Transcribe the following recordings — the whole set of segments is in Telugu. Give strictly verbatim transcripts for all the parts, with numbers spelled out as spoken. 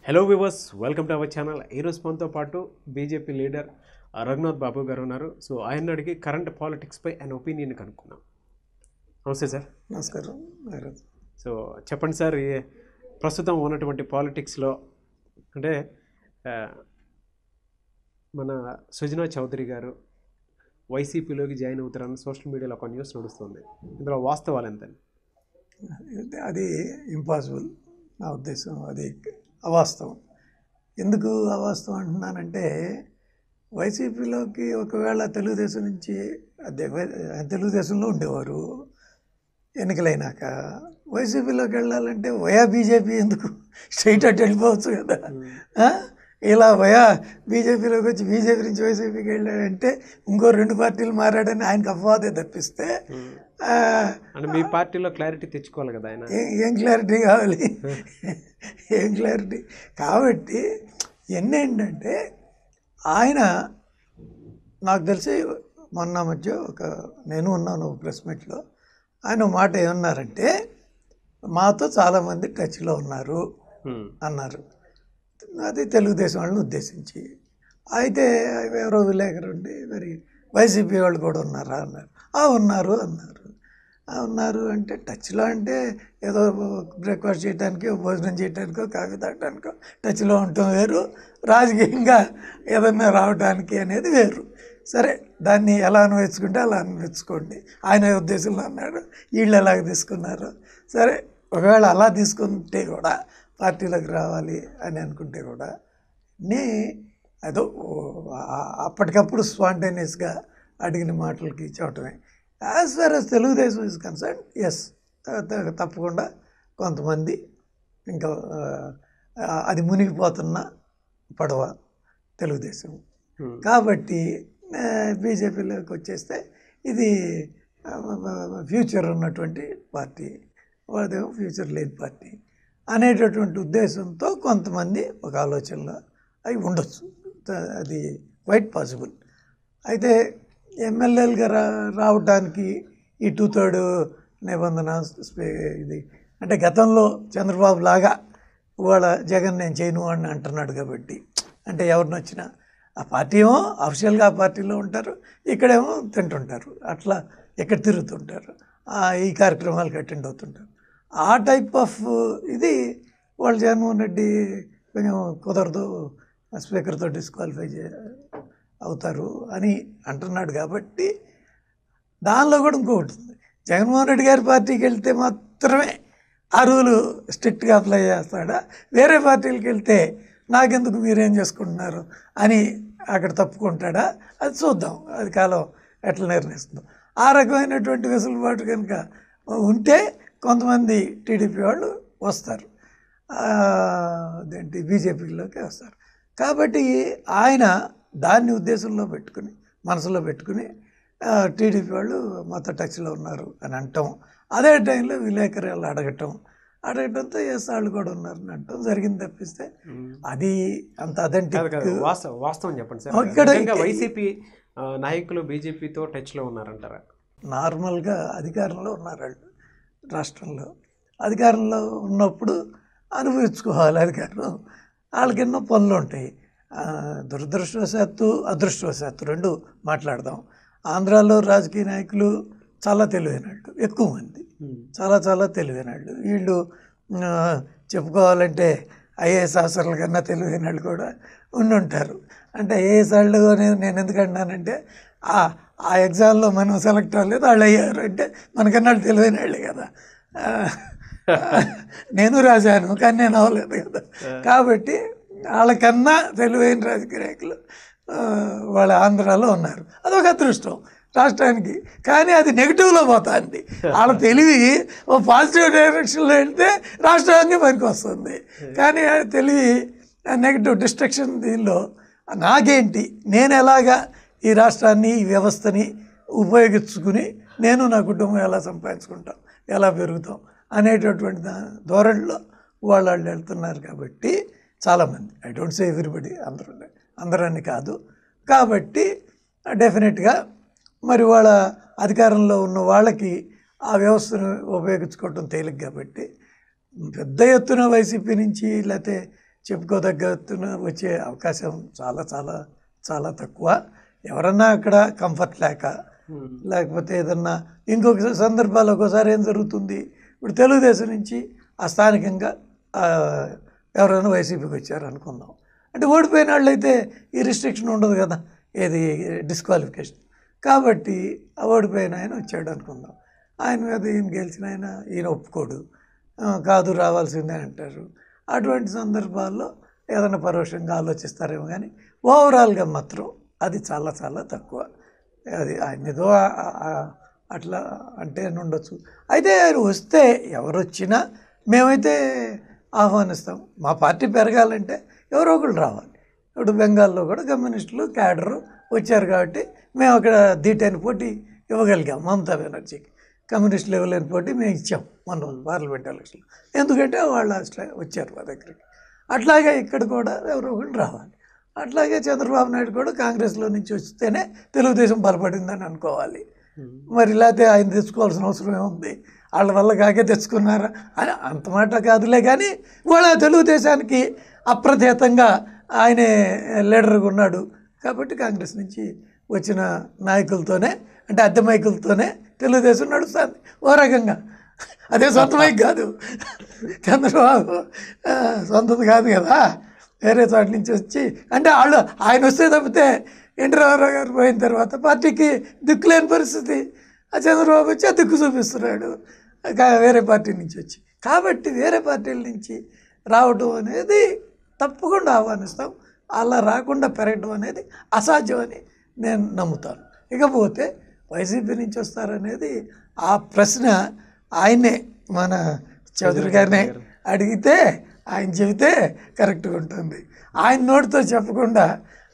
Hello viewers, welcome to our channel. ఈరోజు మనతో పాటు బీజేపీ లీడర్ రఘునాథ్ బాబు గారు ఉన్నారు. సో ఆయన అడిగి కరెంట్ పాలిటిక్స్పై ఆయన ఒపీనియన్ కనుక్కున్నాం. నమస్తే సార్. నమస్కారం. సో చెప్పండి సార్, ఈ ప్రస్తుతం ఉన్నటువంటి పాలిటిక్స్లో అంటే మన సుజనా చౌదరి గారు వైసీపీలోకి జాయిన్ అవుతారని సోషల్ మీడియాలో ఒక న్యూస్ నడుస్తుంది. ఇందులో వాస్తవాలు ఎంత? అది ఇంపాసిబుల్. నా ఉద్దేశం అది అవాస్తవం. ఎందుకు అవాస్తవం అంటున్నానంటే, వైసీపీలోకి ఒకవేళ తెలుగుదేశం నుంచి అదే తెలుగుదేశంలో ఉండేవారు, ఎన్నికలైనాక వైసీపీలోకి వెళ్ళాలంటే వయా బీజేపీ ఎందుకు, స్ట్రైట్ అటు వెళ్ళిపోవచ్చు కదా. ఇలా వయా బీజేపీలోకి వచ్చి బీజేపీ నుంచి వైసీపీకి వెళ్ళాడంటే ఇంకో రెండు పార్టీలు మారాడని ఆయనకు అపవాదే తప్పిస్తే, మీ పార్టీలో క్లారిటీ తెచ్చుకోవాలి కదా ఆయన. ఏం క్లారిటీ కావాలి, ఏం క్లారిటీ. కాబట్టి ఎన్ని ఏంటంటే, ఆయన నాకు తెలిసి మొన్న మధ్య ఒక నేను ఉన్నాను ప్రెస్ మీట్లో, ఆయన మాట ఏమన్నారంటే, మాతో చాలామంది టచ్లో ఉన్నారు అన్నారు. అది తెలుగుదేశం వాళ్ళని ఉద్దేశించి. అయితే ఎవరో విలేకరు ఉండి మరి వైసీపీ వాళ్ళు కూడా ఉన్నారా అన్నారు. ఆ ఉన్నారు అన్నారు. ఉన్నారు అంటే టచ్లో అంటే ఏదో బ్రేక్ఫాస్ట్ చేయడానికో భోజనం చేయడానికో కాఫీ తాగడానికో టచ్లో ఉండటం వేరు, రాజకీయంగా ఏదన్నా రావడానికి అనేది వేరు. సరే, దాన్ని ఎలా అన్వయించుకుంటే అలా అన్వయించుకోండి. ఆయన ఉద్దేశంలో అన్నాడు, వీళ్ళు ఎలాగ తీసుకున్నారు. సరే, ఒకవేళ అలా తీసుకుంటే కూడా పార్టీలోకి రావాలి అని అనుకుంటే కూడా నే ఏదో అప్పటికప్పుడు స్పాంటేనియస్గా అడిగిన మాటలకి చెప్పటమే. As far as Telugu Desam is concern, yes, తప్పకుండా కొంతమంది ఇంకా అది మునిగిపోతున్న పడవ తెలుగుదేశం. కాబట్టి బీజేపీలోకి వచ్చేస్తే ఇది ఫ్యూచర్ ఉన్నటువంటి పార్టీ, వాళ్ళదేమో ఫ్యూచర్ లేని పార్టీ అనేటటువంటి ఉద్దేశంతో కొంతమంది ఒక ఆలోచనలో అవి ఉండొచ్చు. అది క్వైట్ పాసిబుల్. అయితే ఎమ్మెల్యేలుగా రా రావడానికి ఈ టూ థర్డ్ నిబంధన ఇది అంటే గతంలో చంద్రబాబు లాగా ఇవాళ జగన్ నేను చేయను అని అంటున్నాడు. కాబట్టి అంటే ఎవరిని వచ్చినా ఆ పార్టీ ఏమో అఫిషియల్గా ఆ పార్టీలో ఉంటారు, ఇక్కడేమో తింటుంటారు, అట్లా ఇక్కడ తిరుగుతుంటారు, ఈ కార్యక్రమాలకు అటెండ్ అవుతుంటారు. ఆ టైప్ ఆఫ్ ఇది వాళ్ళు జగన్మోహన్ రెడ్డి కొంచెం కుదరదు, స్పీకర్తో డిస్క్వాలిఫై చే అవుతారు అని అంటున్నాడు. కాబట్టి దానిలో కూడా ఇంకొకటి ఉంది, జగన్మోహన్ రెడ్డి గారి పార్టీకి వెళ్తే మాత్రమే ఆ రూలు స్ట్రిక్ట్గా అప్లై చేస్తాడా, వేరే పార్టీలకు వెళ్తే నాకెందుకు మీరేం చేసుకుంటున్నారు అని అక్కడ తప్పుకుంటాడా, అది చూద్దాం. అది కాలం ఎట్లా నిర్ణయిస్తుందో. ఆ రకమైనటువంటి వెసులుబాటు కనుక ఉంటే కొంతమంది టీడీపీ వాళ్ళు వస్తారు, అదేంటి బీజేపీలోకి వస్తారు. కాబట్టి ఆయన దాన్ని ఉద్దేశంలో పెట్టుకుని మనసులో పెట్టుకుని టీడీపీ వాళ్ళు మాతో టచ్లో ఉన్నారు అని అంటాం. అదే టైంలో విలేకరులు అడగటం అడగటంతో ఎస్ వాళ్ళు కూడా ఉన్నారని అంటాం జరిగింది తప్పిస్తే అది అంత అథెంటిక్ వాస్తవం చెప్పండి సార్. ఇక్కడ వైసీపీ నాయకులు బీజేపీతో టచ్లో ఉన్నారంటారా? నార్మల్గా అధికారంలో ఉన్నారు వాళ్ళు, రాష్ట్రంలో అధికారంలో ఉన్నప్పుడు అనుభవించుకోవాలి అధికారం. వాళ్ళకి ఎన్నో పనులు ఉంటాయి. దురదృష్టవశాత్తు అదృష్టవశాత్తు రెండు మాట్లాడదాం. ఆంధ్రాలో రాజకీయ నాయకులు చాలా తెలివైన వాళ్ళు, ఎక్కువ మంది చాలా చాలా తెలివైన వాళ్ళు. వీళ్ళు చెప్పుకోవాలంటే ఐఏఎస్ ఆఫీసర్ల కన్నా తెలివైన వాళ్ళు కూడా ఉండి ఉంటారు. అంటే ఐఏఎస్ వాళ్ళు నేను ఎందుకు అన్నానంటే, ఆ ఎగ్జామ్లో మనం సెలెక్ట్ అవ్వలేదు, వాళ్ళు అయ్యారు అంటే మనకన్నా వాళ్ళు తెలివైన వాళ్ళే కదా. నేను రాశాను కానీ నేను అవ్వలేదు కదా. కాబట్టి వాళ్ళకన్నా తెలివైన రాజకీయ నాయకులు వాళ్ళ ఆంధ్రాలో ఉన్నారు. అదొక అదృష్టం రాష్ట్రానికి. కానీ అది నెగిటివ్లో పోతుంది. వాళ్ళ తెలివి ఓ పాజిటివ్ డైరెక్షన్లో వెళ్తే రాష్ట్రానికి పనికి వస్తుంది. కానీ తెలివి నెగిటివ్ డిస్ట్రక్షన్ దీనిలో నాకేంటి, నేను ఎలాగా ఈ రాష్ట్రాన్ని ఈ వ్యవస్థని ఉపయోగించుకుని నేను నా కుటుంబం ఎలా సంపాదించుకుంటాం, ఎలా పెరుగుతాం అనేటటువంటి ధోరణిలో వాళ్ళు వాళ్ళు వెళ్తున్నారు. కాబట్టి చాలామంది, ఐ డోంట్ సే ఎవ్రీబడి, అందరూ అందరని కాదు. కాబట్టి డెఫినెట్గా మరి వాళ్ళ అధికారంలో ఉన్న వాళ్ళకి ఆ వ్యవస్థను ఉపయోగించుకోవటం తేలిక. కాబట్టి పెద్ద ఎత్తున వైసీపీ నుంచి లేకపోతే చెప్పుకోదగ్గ వచ్చే అవకాశం చాలా చాలా చాలా తక్కువ. ఎవరన్నా అక్కడ కంఫర్ట్ లేక లేకపోతే ఏదన్నా ఇంకొక సందర్భాలు ఒక్కోసారి ఏం జరుగుతుంది, ఇప్పుడు తెలుగుదేశం నుంచి ఆ స్థానికంగా ఎవరైనా వైసీపీకి వచ్చారు అనుకుందాం, అంటే ఓడిపోయిన వాళ్ళు అయితే ఈ రిస్ట్రిక్షన్ ఉండదు కదా, ఏది డిస్క్వాలిఫికేషన్. కాబట్టి ఓడిపోయిన ఆయన వచ్చాడు అనుకుందాం, ఆయన మీద ఈయన గెలిచిన ఆయన ఈయన ఒప్పుకోడు, కాదు రావాల్సిందే అంటారు. అటువంటి సందర్భాల్లో ఏదైనా పరోక్షంగా ఆలోచిస్తారేమో, కానీ ఓవరాల్గా మాత్రం అది చాలా చాలా తక్కువ. అది ఆయన ఏదో అట్లా అంటే ఉండొచ్చు. అయితే ఆయన వస్తే ఎవరు వచ్చినా మేమైతే ఆహ్వానిస్తాం. మా పార్టీ పెరగాలంటే ఎవరో ఒకళ్ళు రావాలి. ఇప్పుడు బెంగాల్లో కూడా కమ్యూనిస్టులు క్యాడరు వచ్చారు కాబట్టి మేము అక్కడ ధీటైన పోటీ ఇవ్వగలిగాం మమతా బెనర్జీకి. కమ్యూనిస్టులు ఇవ్వలేని పోటీ మేము ఇచ్చాం మన పార్లమెంట్ ఎలక్షన్లో, ఎందుకంటే వాళ్ళు వచ్చారు మా దగ్గరికి. అట్లాగే ఇక్కడ కూడా ఎవరో ఒకళ్ళు రావాలి. అట్లాగే చంద్రబాబు నాయుడు కూడా కాంగ్రెస్లో నుంచి వస్తేనే తెలుగుదేశం బలపడిందని అనుకోవాలి. మరి లేకపోతే ఆయన తెచ్చుకోవాల్సిన అవసరం ఏముంది, వాళ్ళ వల్ల కాకే తెచ్చుకున్నారా అని అంత మాట కాదులే. కానీ వాళ్ళ తెలుగుదేశానికి అప్రతిహతంగా ఆయనే లీడర్గా ఉన్నాడు కాబట్టి కాంగ్రెస్ నుంచి వచ్చిన నాయకులతోనే, అంటే అద్దె మైకులతోనే తెలుగుదేశం నడుస్తుంది ఓ రకంగా. అదే సొంత మైక్ కాదు, చంద్రబాబు సొంతది కాదు కదా, వేరే చోట నుంచి వచ్చి, అంటే వాళ్ళు ఆయన వస్తే తప్పితే ఎన్టీ రామారావు గారు పోయిన తర్వాత పార్టీకి దిక్కులేని పరిస్థితి. ఆ చంద్రబాబు వచ్చి ఆ దిక్కు చూపిస్తున్నాడు వేరే పార్టీ నుంచి వచ్చి. కాబట్టి వేరే పార్టీల నుంచి రావడం అనేది తప్పకుండా ఆహ్వానిస్తాం. అలా రాకుండా పెరగడం అనేది అసాధ్యం అని నేను నమ్ముతాను. ఇకపోతే వైసీపీ నుంచి వస్తారనేది ఆ ప్రశ్న ఆయనే మన చౌదరి గారినే అడిగితే ఆయన చెబితే కరెక్ట్గా ఉంటుంది. ఆయన నోటితో చెప్పకుండా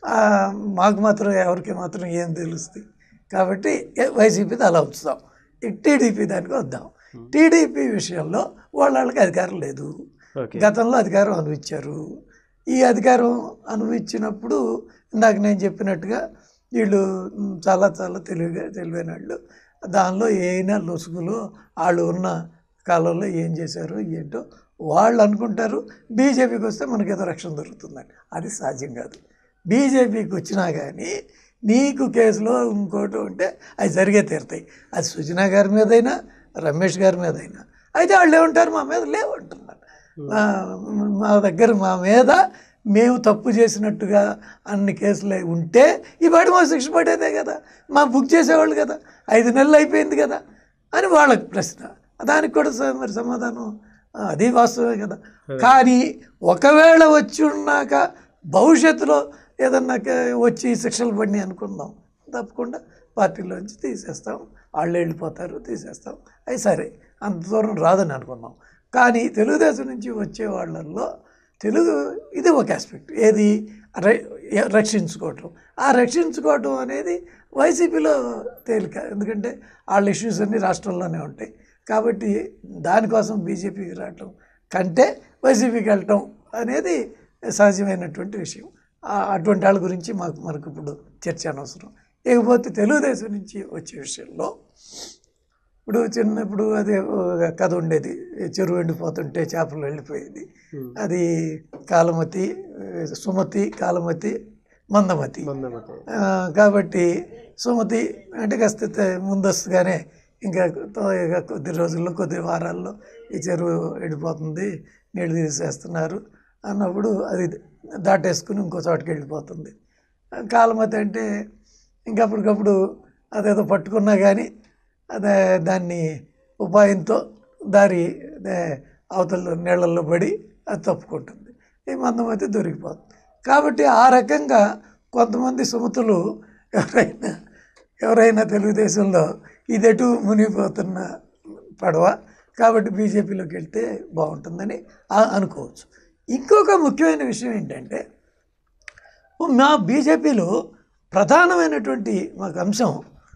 మాకు మాత్రం ఎవరికి మాత్రం ఏం తెలుస్తుంది. కాబట్టి వైసీపీది అలా ఉంచుతాం. టీడీపీ దానికి వద్దాం. టీడీపీ విషయంలో వాళ్ళ వాళ్ళకి అధికారం లేదు. గతంలో అధికారం అనుభవించారు. ఈ అధికారం అనుభవించినప్పుడు ఇందాక నేను చెప్పినట్టుగా వీళ్ళు చాలా చాలా తెలివిగా తెలివైన వాళ్ళు. దానిలో ఏమైనా లొసుగులు వాళ్ళు ఉన్న కాలంలో ఏం చేశారు ఏంటో వాళ్ళు అనుకుంటారు. బీజేపీకి వస్తే మనకి ఏదో రక్షణ దొరుకుతుందని, అది సాధ్యం కాదు. బీజేపీకి వచ్చినా కానీ నీకు కేసులో ఇంకోటి ఉంటే అవి జరిగే తీరుతాయి. అది సుజనా గారి మీదైనా రమేష్ గారి మీదైనా. అయితే వాళ్ళు ఏమంటారు, మా మీద లేవంటున్నారు. మా దగ్గర మా మీద మేము తప్పు చేసినట్టుగా అన్ని కేసులు ఉంటే ఈ పాటి మా శిక్ష పడేదే కదా, మా బుక్ చేసేవాళ్ళు కదా, ఐదు నెలలు అయిపోయింది కదా అని వాళ్ళకి ప్రశ్న. దానికి కూడా మరి సమాధానం అది వాస్తవమే కదా. కానీ ఒకవేళ వచ్చి ఉన్నాక భవిష్యత్తులో ఏదన్నా వచ్చి శిక్షలు పడినాయి అనుకుందాం, తప్పకుండా పార్టీలోంచి తీసేస్తాం, వాళ్ళు వెళ్ళిపోతారు, తీసేస్తాం. అవి సరే, అంత దూరం రాదని అనుకుందాం. కానీ తెలుగుదేశం నుంచి వచ్చే వాళ్ళల్లో తెలుగు ఇది ఒక ఆస్పెక్ట్, ఏది రక్షించుకోవటం. ఆ రక్షించుకోవటం అనేది వైసీపీలో తేలిక, ఎందుకంటే వాళ్ళ ఇష్యూస్ అన్నీ రాష్ట్రంలోనే ఉంటాయి. కాబట్టి దానికోసం బీజేపీకి రావటం కంటే వైసీపీకి వెళ్ళటం అనేది సహజమైనటువంటి విషయం. అటువంటి వాళ్ళ గురించి మాకు మనకు ఇప్పుడు చర్చ అనవసరం. ఇకపోతే తెలుగుదేశం నుంచి వచ్చే విషయంలో ఇప్పుడు చిన్నప్పుడు అదే కథ ఉండేది, చెరువు ఎండిపోతుంటే చేపలు వెళ్ళిపోయేది. అది కాలమతి, సుమతి, కాలమతి, మందమతి. కాబట్టి సుమతి అంటే కాస్త ముందస్తుగానే ఇంకా కొద్ది రోజుల్లో కొద్ది వారాల్లో ఈ చెరువు ఎండిపోతుంది, నీళ్ళు తీసేస్తున్నారు అన్నప్పుడు అది దాటేసుకుని ఇంకో చోటుకి వెళ్ళిపోతుంది. కాలమతి అంటే ఇంకప్పటికప్పుడు అదేదో పట్టుకున్నా కానీ అదే దాన్ని ఉపాయంతో దారి అవతల నీళ్ళల్లో పడి అది తప్పుకుంటుంది. ఈ మందమతి దొరికిపోతుంది. కాబట్టి ఆ రకంగా కొంతమంది సుమతులు ఎవరైనా ఎవరైనా తెలుగుదేశంలో ఇదెటు మునిగిపోతున్న పడవ, కాబట్టి బీజేపీలోకి వెళ్తే బాగుంటుందని అనుకోవచ్చు. ఇంకొక ముఖ్యమైన విషయం ఏంటంటే, మా బీజేపీలో ప్రధానమైనటువంటి మాకు అంశం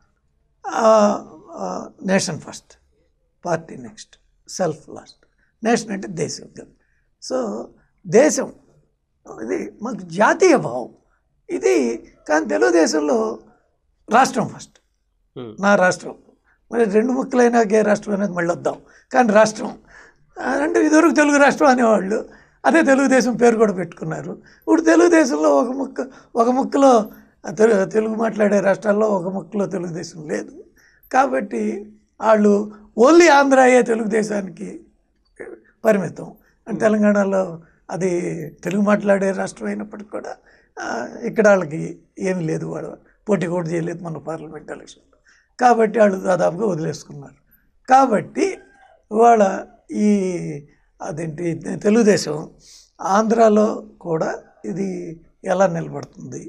nation first, party next, self last. Nation అంటే దేశం కదా. సో దేశం ఇది మాకు జాతీయ భావం ఇది. కానీ తెలుగుదేశంలో రాష్ట్రం ఫస్ట్, నా రాష్ట్రం. మరి రెండు ముక్కలైనా ఏ రాష్ట్రం అనేది మళ్ళీ వద్దాం, కానీ రాష్ట్రం అంటే ఇదివరకు తెలుగు రాష్ట్రం అనేవాళ్ళు, అదే తెలుగుదేశం పేరు కూడా పెట్టుకున్నారు. ఇప్పుడు తెలుగుదేశంలో ఒక ముక్క ఒక ముక్కలో తెలు తెలుగు మాట్లాడే రాష్ట్రాల్లో ఒక ముక్కలో తెలుగుదేశం లేదు. కాబట్టి వాళ్ళు ఓన్లీ ఆంధ్ర అయ్యే తెలుగుదేశానికి పరిమితం. తెలంగాణలో అది తెలుగు మాట్లాడే రాష్ట్రం అయినప్పటికీ కూడా ఇక్కడ వాళ్ళకి ఏమీ లేదు, వాడు పోటీ కూడా చేయలేదు మన పార్లమెంట్ ఎలక్షన్లో. కాబట్టి వాళ్ళు దాదాపుగా వదిలేసుకున్నారు. కాబట్టి వాళ్ళ ఈ అదేంటి తెలుగుదేశం ఆంధ్రాలో కూడా ఇది ఎలా నిలబడుతుంది,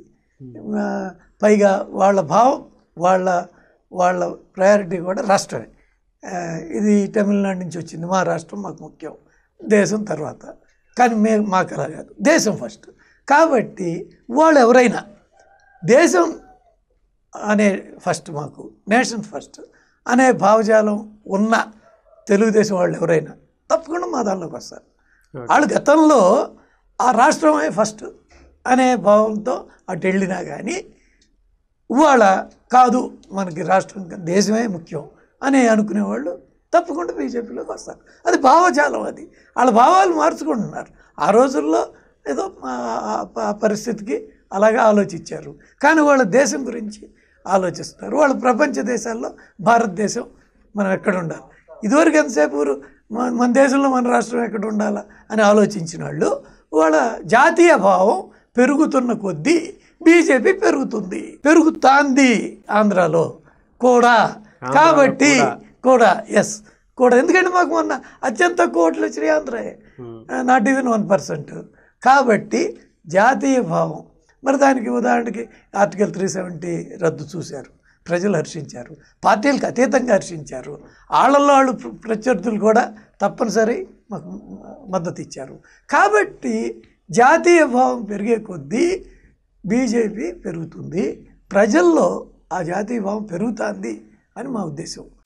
పైగా వాళ్ళ భావం వాళ్ళ వాళ్ళ ప్రయారిటీ కూడా రాష్ట్రమే. ఇది తమిళనాడు నుంచి వచ్చింది, మా రాష్ట్రం మాకు ముఖ్యం, దేశం తర్వాత. కానీ మే మాకు అలా కాదు, దేశం ఫస్ట్. కాబట్టి వాళ్ళు ఎవరైనా దేశం అనే ఫస్ట్, మాకు నేషన్ ఫస్ట్ అనే భావజాలం ఉన్న తెలుగుదేశం వాళ్ళు ఎవరైనా తప్పకుండా మా దానిలోకి వస్తారు. వాళ్ళు గతంలో ఆ రాష్ట్రమే ఫస్ట్ అనే భావంతో అటు వెళ్ళినా కానీ ఇవాళ కాదు మనకి రాష్ట్రం దేశమే ముఖ్యం అని అనుకునేవాళ్ళు తప్పకుండా బీజేపీలోకి వస్తారు. అది భావజాలం, అది వాళ్ళ భావాలు మార్చుకుంటున్నారు. ఆ రోజుల్లో ఏదో ఆ పరిస్థితికి అలాగే ఆలోచించారు. కానీ వాళ్ళ దేశం గురించి ఆలోచిస్తున్నారు. వాళ్ళ ప్రపంచ దేశాల్లో భారతదేశం మనం ఎక్కడ ఉండాలి, ఇదివరకు ఎంతసేపు మన దేశంలో మన రాష్ట్రం ఎక్కడ ఉండాలా అని ఆలోచించిన వాళ్ళు వాళ్ళ జాతీయ భావం పెరుగుతున్న కొద్దీ బీజేపీ పెరుగుతుంది, పెరుగుతాంది ఆంధ్రాలో కూడా. కాబట్టి కూడా ఎస్ కూడా, ఎందుకంటే మాకు మొన్న అత్యంత తక్కువ ఓట్లు వచ్చినాయి ఆంధ్రాయే, నాట్ ఈవెన్ వన్ పర్సెంట్. కాబట్టి జాతీయ భావం, మరి దానికి ఉదాహరణకి ఆర్టికల్ త్రీ సెవెంటీ రద్దు చూశారు, ప్రజలు హర్షించారు, పార్టీలకు అతీతంగా హర్షించారు. ఆళ్ళల్లో వాళ్ళు ప్రత్యర్థులు కూడా తప్పనిసరి మాకు మద్దతు ఇచ్చారు. కాబట్టి జాతీయ భావం పెరిగే కొద్దీ బీజేపీ పెరుగుతుంది, ప్రజల్లో ఆ జాతీయ భావం పెరుగుతుంది అని మా ఉద్దేశం.